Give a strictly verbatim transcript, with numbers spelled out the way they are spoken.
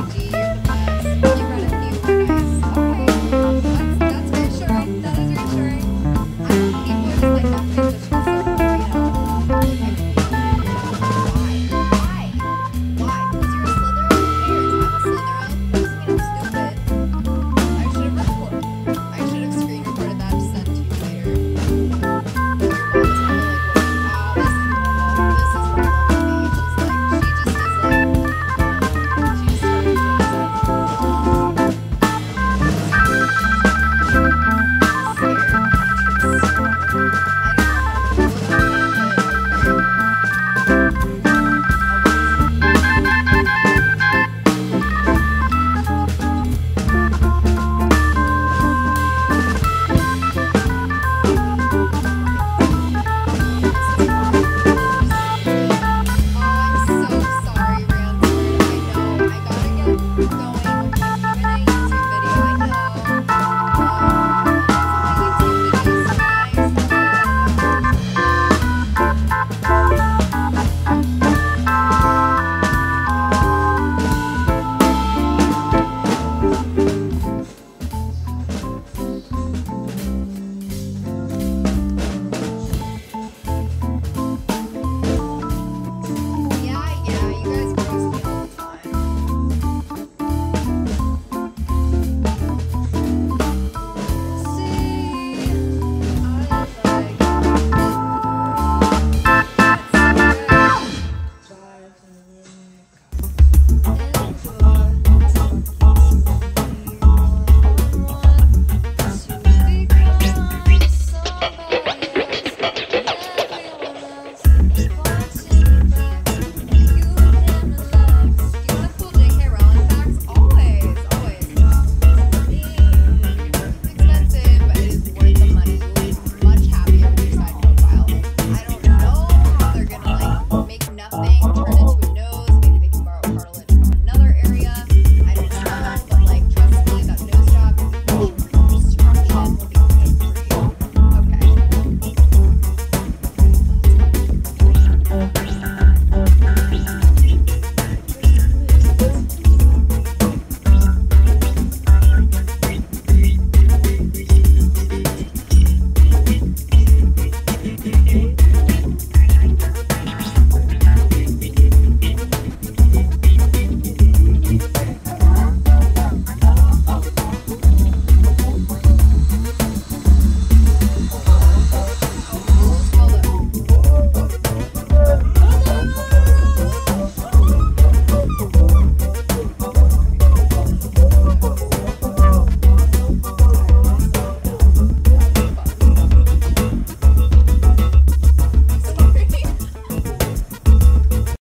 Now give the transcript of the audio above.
G, you're the best. You read a few were nice. Okay. That's, that's reassuring. That is reassuring. I don't people are just like that thing, but she's so, you know, like, why? Why? Why? Because you're a Slytherin? Who cares? I'm a Slytherin. Doesn't mean I'm stupid. I should have recorded. I should have screen recorded that to send to you later. Your mom's gonna be like, wow, this is normal. This is normal for me. She's like, she just is like, she just started doing Oh, I'm so sorry, Ransom. I know. I gotta get going.